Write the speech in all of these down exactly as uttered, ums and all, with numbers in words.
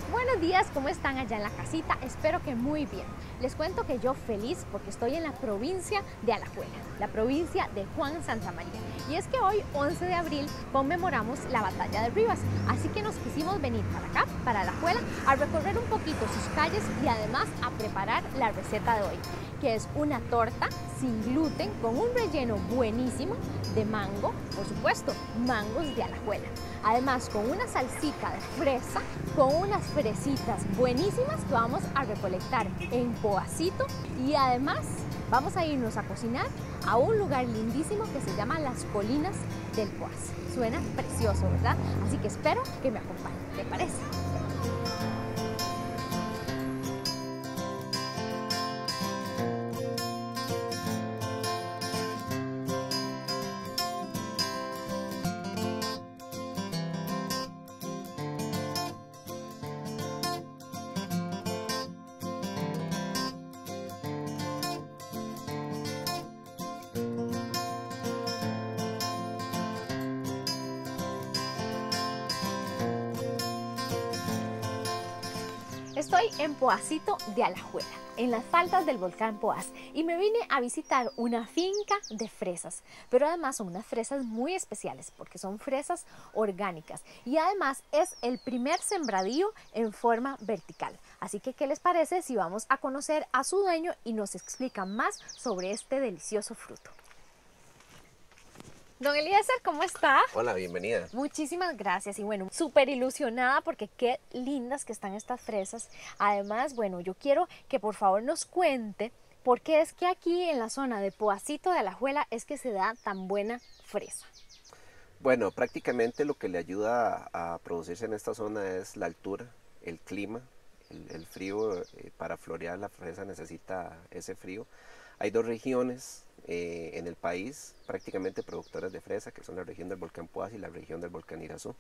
Buenos días, ¿cómo están allá en la casita? Espero que muy bien. Les cuento que yo feliz porque estoy en la provincia de Alajuela, la provincia de Juan Santamaría. Y es que hoy, once de abril, conmemoramos la batalla de Rivas. Así que nos quisimos venir para acá, para Alajuela, a recorrer un poquito sus calles y además a preparar la receta de hoy, que es una torta sin gluten con un relleno buenísimo de mango, por supuesto, mangos de Alajuela. Además, con una salsita de fresa, con unas fresitas buenísimas que vamos a recolectar en Poacito, y además vamos a irnos a cocinar a un lugar lindísimo que se llama Las Colinas del Poás. Suena precioso, ¿verdad? Así que espero que me acompañen. ¿Te parece? Estoy en Poacito de Alajuela, en las faldas del volcán Poás, y me vine a visitar una finca de fresas, pero además son unas fresas muy especiales porque son fresas orgánicas y además es el primer sembradío en forma vertical. Así que, ¿qué les parece si vamos a conocer a su dueño y nos explica más sobre este delicioso fruto? Don Eliezer, ¿cómo está? Hola, bienvenida. Muchísimas gracias y bueno, súper ilusionada porque qué lindas que están estas fresas. Además, bueno, yo quiero que por favor nos cuente por qué es que aquí en la zona de Poacito de Alajuela es que se da tan buena fresa. Bueno, prácticamente lo que le ayuda a, a producirse en esta zona es la altura, el clima, el, el frío. Eh, para florear la fresa necesita ese frío. Hay dos regiones eh, en el país prácticamente productoras de fresa, que son la región del volcán Poás y la región del volcán Irazú.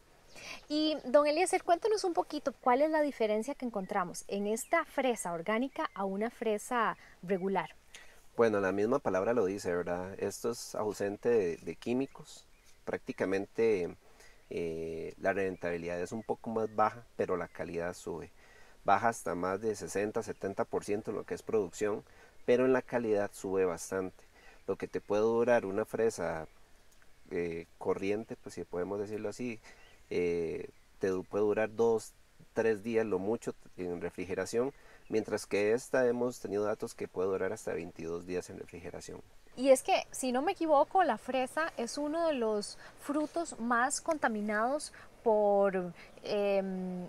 Y don Eliezer, cuéntanos un poquito cuál es la diferencia que encontramos en esta fresa orgánica a una fresa regular. Bueno, la misma palabra lo dice, ¿verdad? Esto es ausente de, de químicos. Prácticamente eh, la rentabilidad es un poco más baja, pero la calidad sube. Baja hasta más de sesenta a setenta por ciento en lo que es producción, pero en la calidad sube bastante. Lo que te puede durar una fresa eh, corriente, pues si podemos decirlo así, eh, te puede durar dos, tres días lo mucho en refrigeración, mientras que esta hemos tenido datos que puede durar hasta veintidós días en refrigeración. Y es que, si no me equivoco, la fresa es uno de los frutos más contaminados por eh,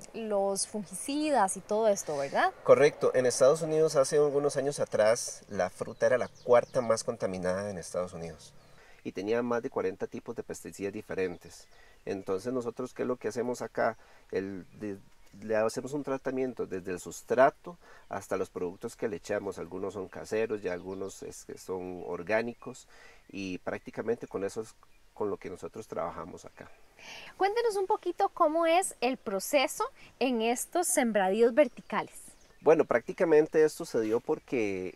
los fungicidas y todo esto, ¿verdad? Correcto. En Estados Unidos hace algunos años atrás la fruta era la cuarta más contaminada en Estados Unidos y tenía más de cuarenta tipos de pesticidas diferentes. Entonces nosotros, ¿qué es lo que hacemos acá? El, de, le hacemos un tratamiento desde el sustrato hasta los productos que le echamos. Algunos son caseros y algunos es, son orgánicos, y prácticamente con eso es con lo que nosotros trabajamos acá. Cuéntenos un poquito cómo es el proceso en estos sembradíos verticales. Bueno, prácticamente esto se dio porque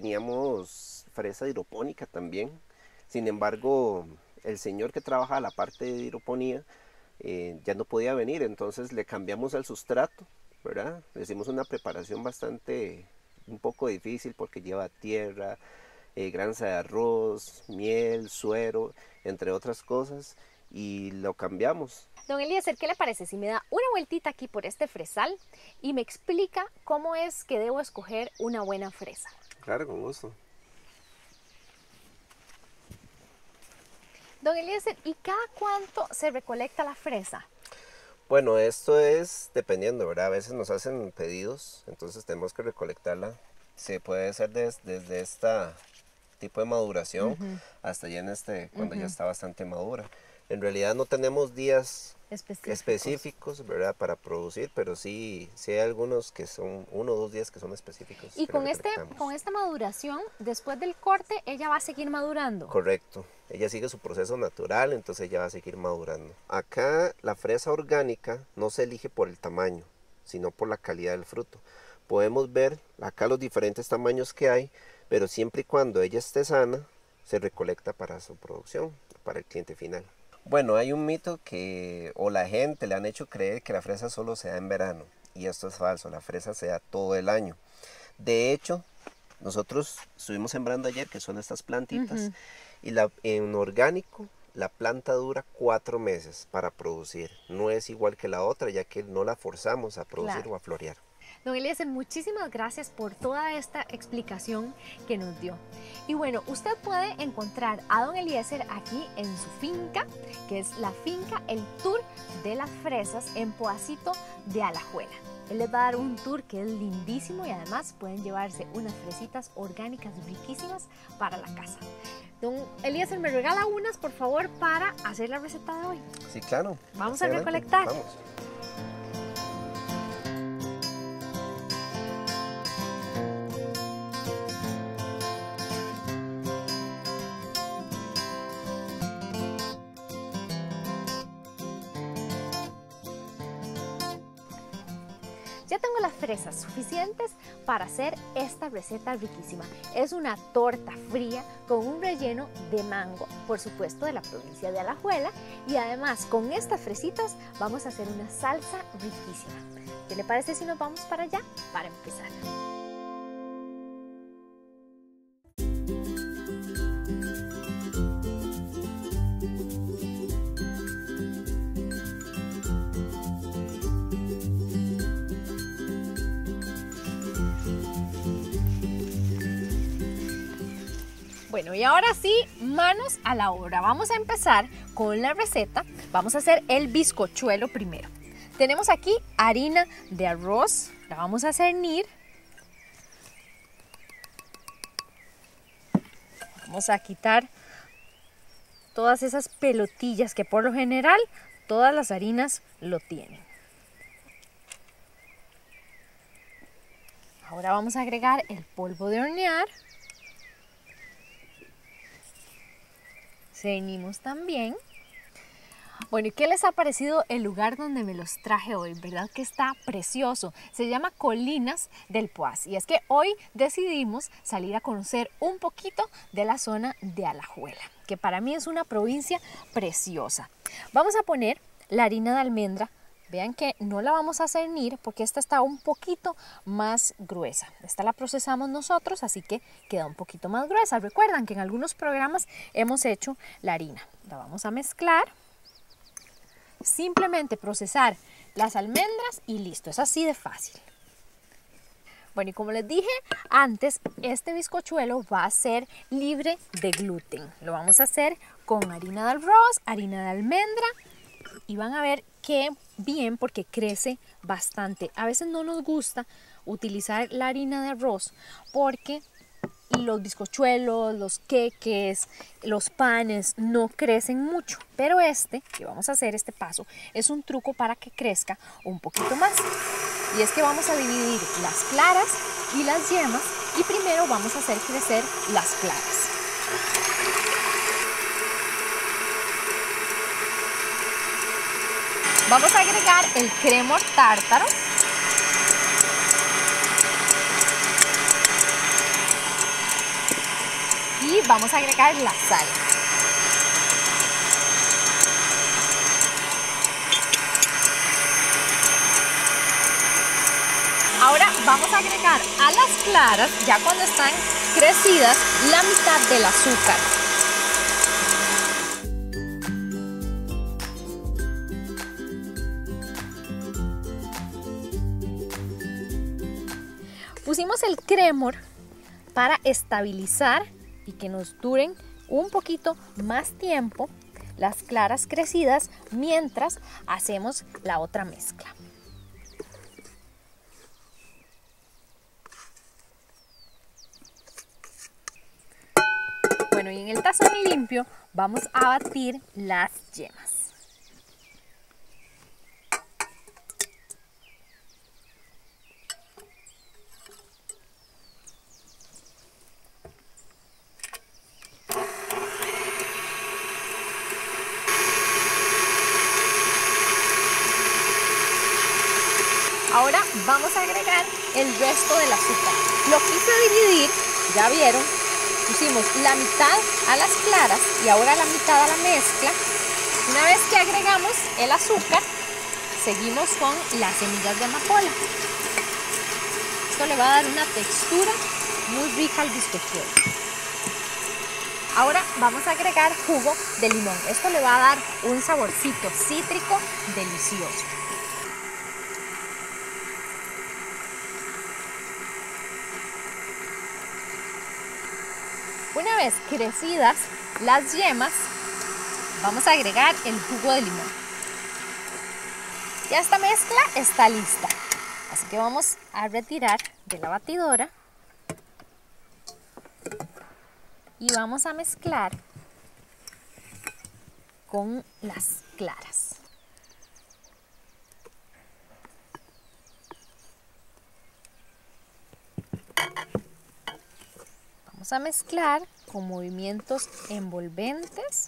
teníamos fresa hidropónica también. Sin embargo, el señor que trabaja la parte de hidroponía eh, ya no podía venir, entonces le cambiamos el sustrato, ¿verdad? Le hicimos una preparación bastante, un poco difícil porque lleva tierra, eh, granza de arroz, miel, suero, entre otras cosas, y lo cambiamos. Don Eliezer, ¿qué le parece si me da una vueltita aquí por este fresal y me explica cómo es que debo escoger una buena fresa? Claro, con gusto. Don Eliezer, ¿y cada cuánto se recolecta la fresa? Bueno, esto es dependiendo, ¿verdad? A veces nos hacen pedidos, entonces tenemos que recolectarla. Se puede hacer des, desde este tipo de maduración uh-huh. hasta ya en este, cuando uh-huh. ya está bastante madura. En realidad no tenemos días específicos. específicos, ¿verdad? Para producir, pero sí, sí hay algunos que son uno o dos días que son específicos. Y con, este, con esta maduración, después del corte, ella va a seguir madurando. Correcto. Ella sigue su proceso natural, entonces ella va a seguir madurando. Acá la fresa orgánica no se elige por el tamaño, sino por la calidad del fruto. Podemos ver acá los diferentes tamaños que hay, pero siempre y cuando ella esté sana, se recolecta para su producción, para el cliente final. Bueno, hay un mito que, o la gente le han hecho creer que la fresa solo se da en verano, y esto es falso, la fresa se da todo el año. De hecho, nosotros estuvimos sembrando ayer, que son estas plantitas, uh-huh. y la, en orgánico la planta dura cuatro meses para producir. No es igual que la otra, ya que no la forzamos a producir claro. o a florear. Don Eliezer, muchísimas gracias por toda esta explicación que nos dio. Y bueno, usted puede encontrar a Don Eliezer aquí en su finca, que es la finca El Tour de las Fresas en Poacito de Alajuela. Él les va a dar un tour que es lindísimo y además pueden llevarse unas fresitas orgánicas riquísimas para la casa. Don Eliezer, ¿me regala unas, por favor, para hacer la receta de hoy? Sí, claro. Vamos a recolectar. Vamos. Ya tengo las fresas suficientes para hacer esta receta riquísima. Es una torta fría con un relleno de mango, por supuesto de la provincia de Alajuela, y además con estas fresitas vamos a hacer una salsa riquísima. ¿Qué le parece si nos vamos para allá para empezar? Bueno, y ahora sí, manos a la obra. Vamos a empezar con la receta. Vamos a hacer el bizcochuelo primero. Tenemos aquí harina de arroz, la vamos a cernir. Vamos a quitar todas esas pelotillas que por lo general todas las harinas lo tienen. Ahora vamos a agregar el polvo de hornear. Cernimos también. Bueno, ¿y qué les ha parecido el lugar donde me los traje hoy? ¿Verdad que está precioso? Se llama Colinas del Poás. Y es que hoy decidimos salir a conocer un poquito de la zona de Alajuela, que para mí es una provincia preciosa. Vamos a poner la harina de almendra. Vean que no la vamos a cernir porque esta está un poquito más gruesa. Esta la procesamos nosotros, así que queda un poquito más gruesa. Recuerdan que en algunos programas hemos hecho la harina. La vamos a mezclar. Simplemente procesar las almendras y listo. Es así de fácil. Bueno, y como les dije antes, este bizcochuelo va a ser libre de gluten. Lo vamos a hacer con harina de arroz, harina de almendra. Y van a ver qué bien porque crece bastante. A veces no nos gusta utilizar la harina de arroz porque los bizcochuelos, los queques, los panes no crecen mucho. Pero este, que vamos a hacer este paso, es un truco para que crezca un poquito más. Y es que vamos a dividir las claras y las yemas y primero vamos a hacer crecer las claras. Vamos a agregar el cremor tártaro. Y vamos a agregar la sal. Ahora vamos a agregar a las claras, ya cuando están crecidas, la mitad del azúcar. Pusimos el cremor para estabilizar y que nos duren un poquito más tiempo las claras crecidas mientras hacemos la otra mezcla. Bueno, y en el tazón limpio vamos a batir las yemas. Ahora vamos a agregar el resto del azúcar. Lo quise dividir, ya vieron, pusimos la mitad a las claras y ahora la mitad a la mezcla. Una vez que agregamos el azúcar, seguimos con las semillas de amapola. Esto le va a dar una textura muy rica al bizcochuelo. Ahora vamos a agregar jugo de limón. Esto le va a dar un saborcito cítrico delicioso. Una vez crecidas las yemas, vamos a agregar el jugo de limón. Ya esta mezcla está lista. Así que vamos a retirar de la batidora y vamos a mezclar con las claras. Vamos a mezclar con movimientos envolventes.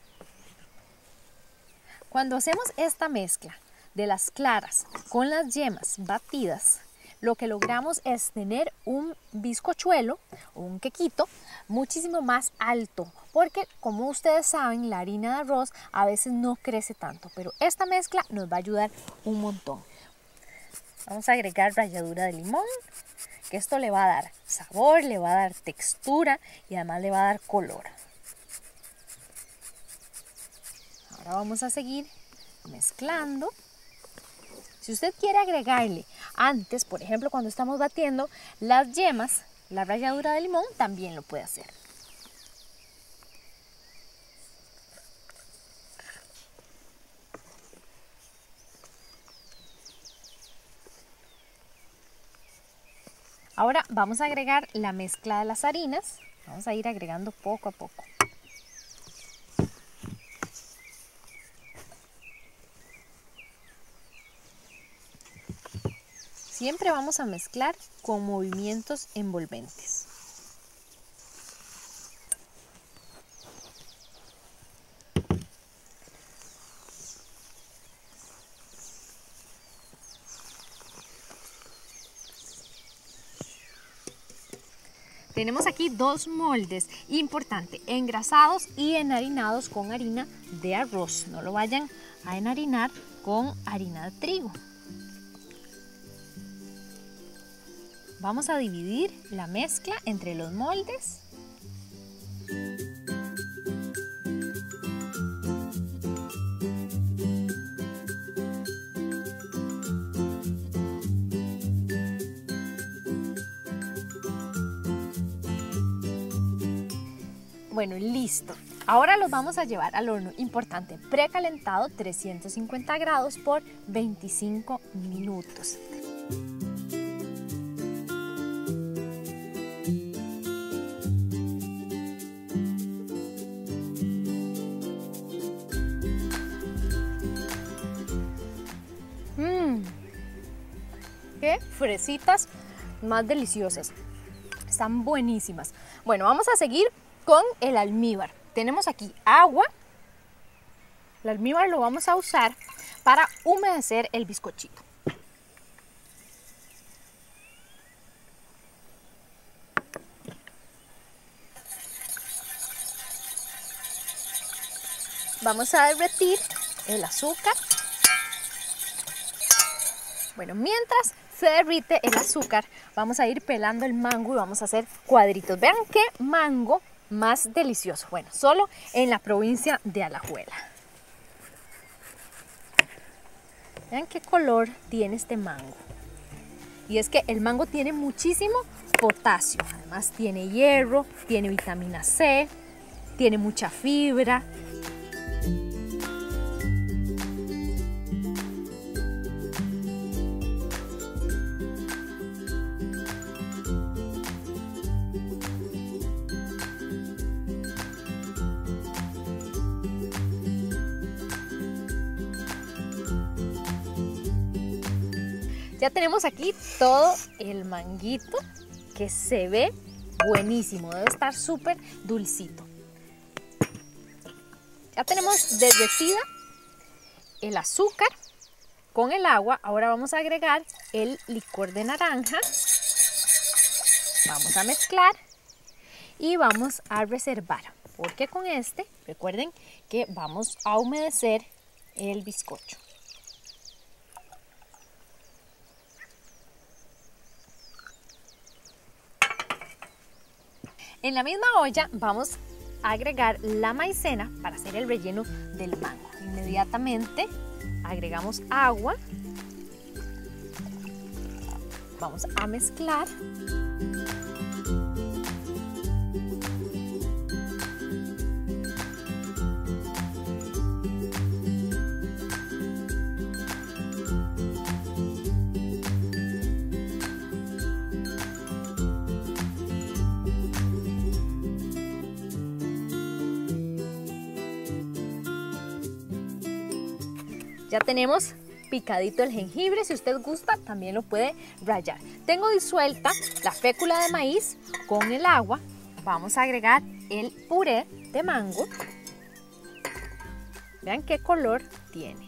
Cuando hacemos esta mezcla de las claras con las yemas batidas, lo que logramos es tener un bizcochuelo o un quequito muchísimo más alto, porque como ustedes saben, la harina de arroz a veces no crece tanto, pero esta mezcla nos va a ayudar un montón. Vamos a agregar ralladura de limón, que esto le va a dar sabor, le va a dar textura y además le va a dar color. Ahora vamos a seguir mezclando. Si usted quiere agregarle antes, por ejemplo, cuando estamos batiendo las yemas, la ralladura de limón, también lo puede hacer. Ahora vamos a agregar la mezcla de las harinas. Vamos a ir agregando poco a poco. Siempre vamos a mezclar con movimientos envolventes. Tenemos aquí dos moldes, importante, engrasados y enharinados con harina de arroz. No lo vayan a enharinar con harina de trigo. Vamos a dividir la mezcla entre los moldes. Bueno, listo. Ahora los vamos a llevar al horno, importante, precalentado, trescientos cincuenta grados por veinticinco minutos. Mmm, qué fresitas más deliciosas. Están buenísimas. Bueno, vamos a seguir con el almíbar. Tenemos aquí agua. El almíbar lo vamos a usar para humedecer el bizcochito. Vamos a derretir el azúcar. Bueno, mientras se derrite el azúcar, vamos a ir pelando el mango y vamos a hacer cuadritos. Vean qué mango más delicioso. Bueno, solo en la provincia de Alajuela. Vean qué color tiene este mango. Y es que el mango tiene muchísimo potasio. Además tiene hierro, tiene vitamina C, tiene mucha fibra. Ya tenemos aquí todo el manguito que se ve buenísimo, debe estar súper dulcito. Ya tenemos derretida el azúcar con el agua. Ahora vamos a agregar el licor de naranja. Vamos a mezclar y vamos a reservar. porque con este, recuerden que vamos a humedecer el bizcocho. En la misma olla vamos a agregar la maicena para hacer el relleno del mango. Inmediatamente agregamos agua. Vamos a mezclar. Ya tenemos picadito el jengibre, si usted gusta también lo puede rallar. Tengo disuelta la fécula de maíz con el agua. Vamos a agregar el puré de mango. Vean qué color tiene.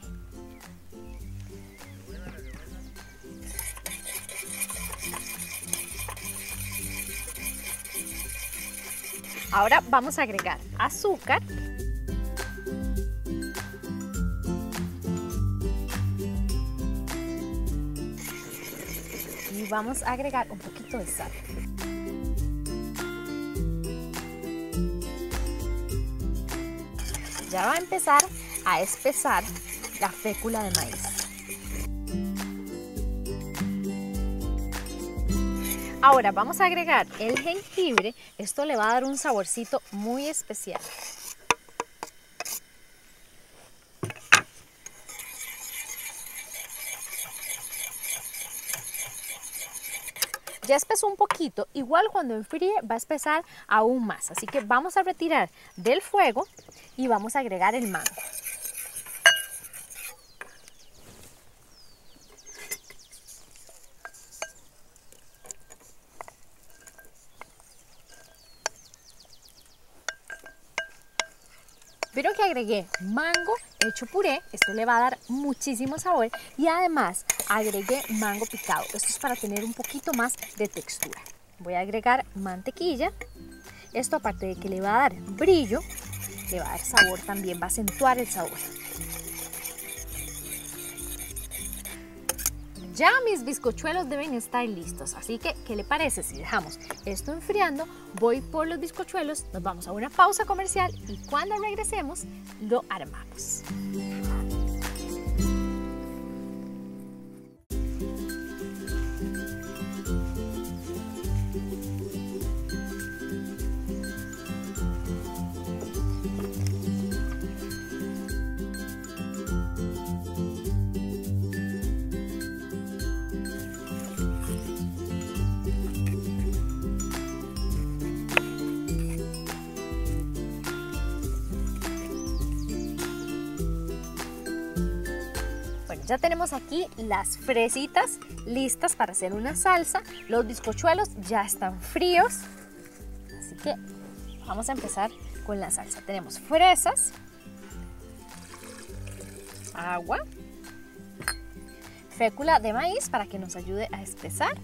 Ahora vamos a agregar azúcar. Y vamos a agregar un poquito de sal. Ya va a empezar a espesar la fécula de maíz. Ahora vamos a agregar el jengibre. Esto le va a dar un saborcito muy especial. Ya espesó un poquito, igual cuando enfríe va a espesar aún más. Así que vamos a retirar del fuego y vamos a agregar el mango. Vieron que agregué mango hecho puré, esto le va a dar muchísimo sabor y además agregué mango picado, esto es para tener un poquito más de textura. Voy a agregar mantequilla, esto aparte de que le va a dar brillo, le va a dar sabor también, va a acentuar el sabor. Ya mis bizcochuelos deben estar listos, así que ¿qué le parece si dejamos esto enfriando? Voy por los bizcochuelos, nos vamos a una pausa comercial y cuando regresemos lo armamos. Ya tenemos aquí las fresitas listas para hacer una salsa. Los bizcochuelos ya están fríos. Así que vamos a empezar con la salsa. Tenemos fresas, agua, fécula de maíz para que nos ayude a espesar,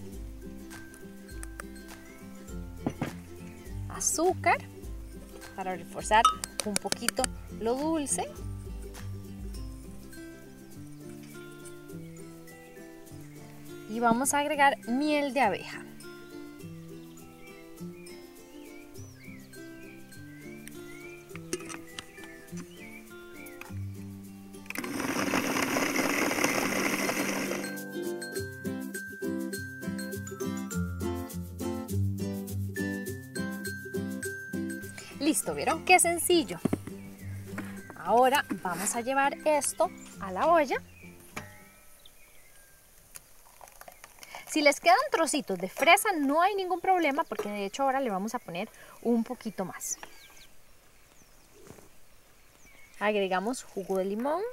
azúcar para reforzar un poquito lo dulce, y vamos a agregar miel de abeja. Listo, ¿vieron qué sencillo? Ahora vamos a llevar esto a la olla. Si les quedan trocitos de fresa no hay ningún problema porque de hecho ahora le vamos a poner un poquito más. Agregamos jugo de limón.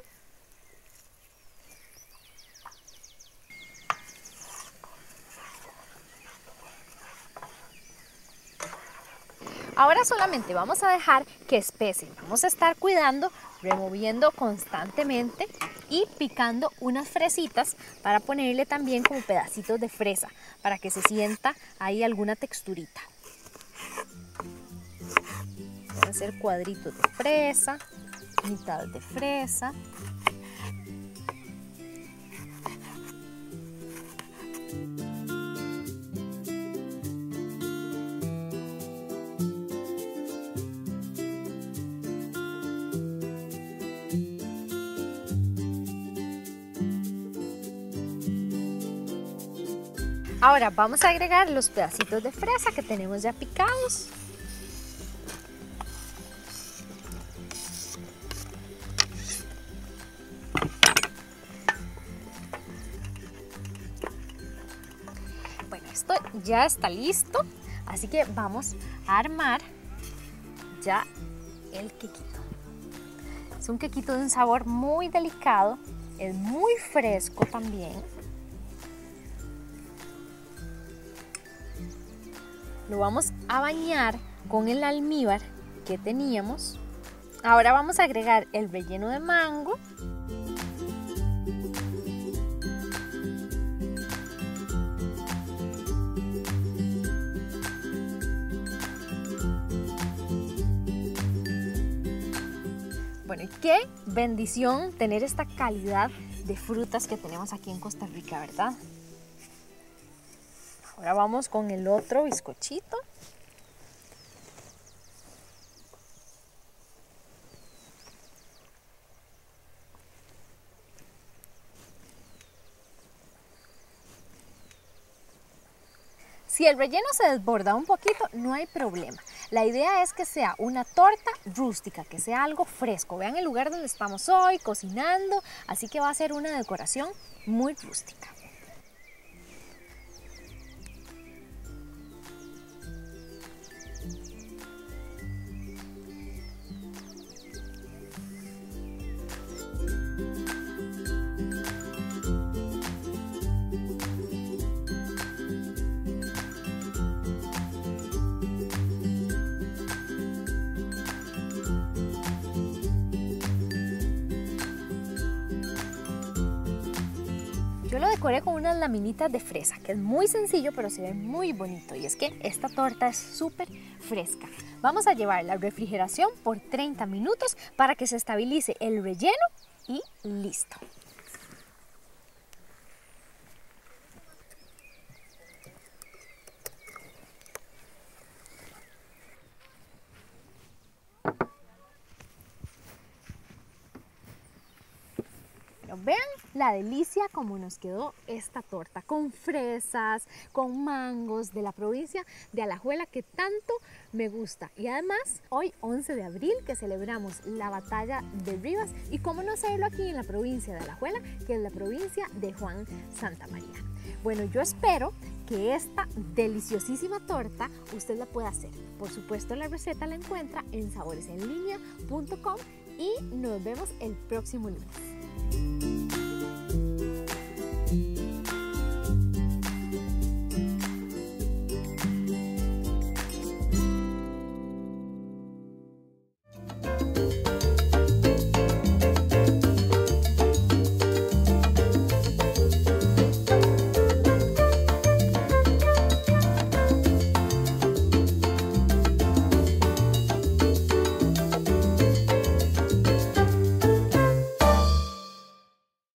Ahora solamente vamos a dejar que espese. Vamos a estar cuidando, removiendo constantemente y picando unas fresitas para ponerle también como pedacitos de fresa para que se sienta ahí alguna texturita. Pueden ser cuadritos de fresa, mitad de fresa. Ahora vamos a agregar los pedacitos de fresa que tenemos ya picados. Bueno, esto ya está listo, así que vamos a armar ya el quequito. Es un quequito de un sabor muy delicado, es muy fresco también. Lo vamos a bañar con el almíbar que teníamos. Ahora vamos a agregar el relleno de mango. Bueno, y qué bendición tener esta calidad de frutas que tenemos aquí en Costa Rica, ¿verdad? Ahora vamos con el otro bizcochito. Si el relleno se desborda un poquito, no hay problema. La idea es que sea una torta rústica, que sea algo fresco. Vean el lugar donde estamos hoy, cocinando, así que va a ser una decoración muy rústica. Yo lo decoré con unas laminitas de fresa, que es muy sencillo, pero se ve muy bonito. Y es que esta torta es súper fresca. Vamos a llevarla a la refrigeración por treinta minutos para que se estabilice el relleno y listo. Vean la delicia como nos quedó esta torta, con fresas, con mangos de la provincia de Alajuela que tanto me gusta. Y además, hoy once de abril que celebramos la batalla de Rivas, y cómo no hacerlo aquí en la provincia de Alajuela, que es la provincia de Juan Santamaría. Bueno, yo espero que esta deliciosísima torta usted la pueda hacer. Por supuesto, la receta la encuentra en sabores en línea punto com y nos vemos el próximo lunes.